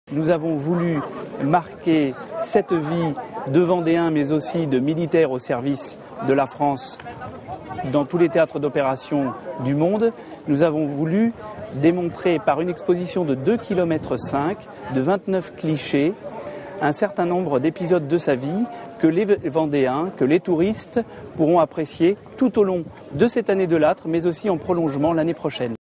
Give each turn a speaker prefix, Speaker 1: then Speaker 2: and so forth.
Speaker 1: Nous avons voulu marquer cette vie de Vendéens, mais aussi de militaires au service de la France dans tous les théâtres d'opération du monde. Nous avons voulu démontrer par une exposition de 2,5 km, de 29 clichés, un certain nombre d'épisodes de sa vie que les Vendéens, que les touristes pourront apprécier tout au long de cette année de Lattre, mais aussi en prolongement l'année prochaine.